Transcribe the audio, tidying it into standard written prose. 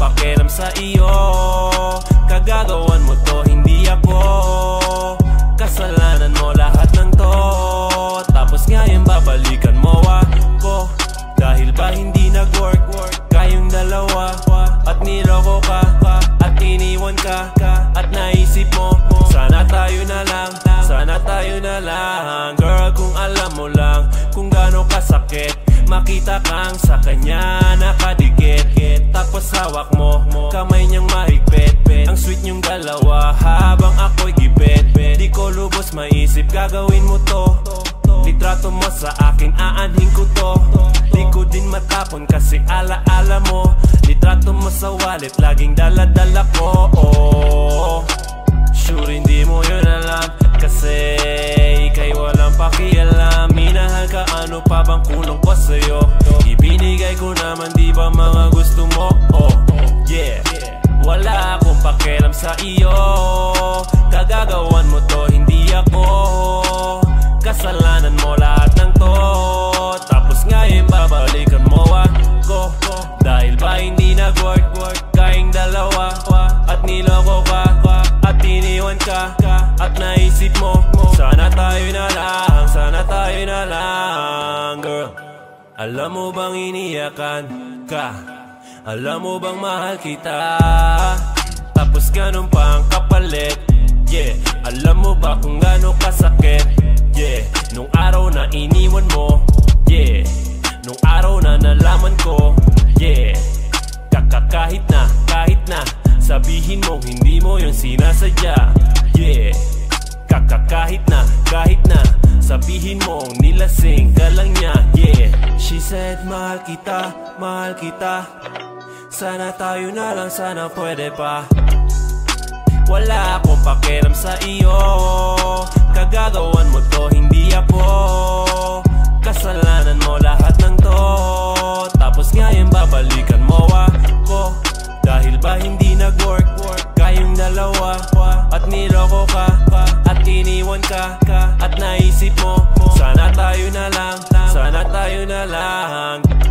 pakialam sa iyo. Kagagawan mo to, hindi ako. Kasalanan mo lahat ng to. Tapos ngayon babalikan mo ako. Dahil ba hindi nag-work kayong dalawa? At niloko ka, at iniwan ka, at naisip mo, sana tayo na lang, sana tayo na lang. Girl, kung alam mo lang kung gaano kasakit makita kang sa kanya nakadikit. Tapos hawak mo, kamay niyang mahigpit. Ang sweet niyong dalawa habang ako'y gipit. Di ko lubos maisip gagawin mo to. Litrato mo sa akin, aanhin ko to. Di ko din matapon kasi alaala mo. Litrato mo sa wallet, laging dala-dala ko. Sure hindi mo yun alam, kasi ika'y walang pakialam. Minahal ka, ano pa bang kulong ko sa'yo? Ibinigay ko naman, di ba mga gusto mo? Yeah, wala akong pakialam sa iyo. Kagagawan mo to, hindi ako. Kasalanan mo lahat ng to. Tapos ngayon babalikan mo ako. Dahil ba hindi nag-work kayong dalawa? At niloko ka, at iniwan ka, at naisip mo, sana tayo na lang, sana tayo na lang. Girl, alam mo bang iniyakan ka? Alam mo bang mahal kita? Tapos ganun pa ang kapalit. Yeah, alam mo ba kung gaano kasakit? Yeah, nung araw na iniwan mo. Yeah, nung araw na nalaman ko. Yeah, kahit na sabihin mo hindi mo yun sinasadya. Yeah, kahit na sabihin mo nilasing ka lang niya. Yeah, she said mahal kita. Sana tayo na lang, sana pwede pa. Wala akong pakialam sa iyo. Kagagawan mo to, hindi ako. Kasalanan mo lahat ng to. Tapos ngayon babalikan mo ako. Dahil ba hindi nag-work kayong dalawa? At niloko ka, at iniwan ka, at naisip mo, sana tayo na lang, sana tayo na lang.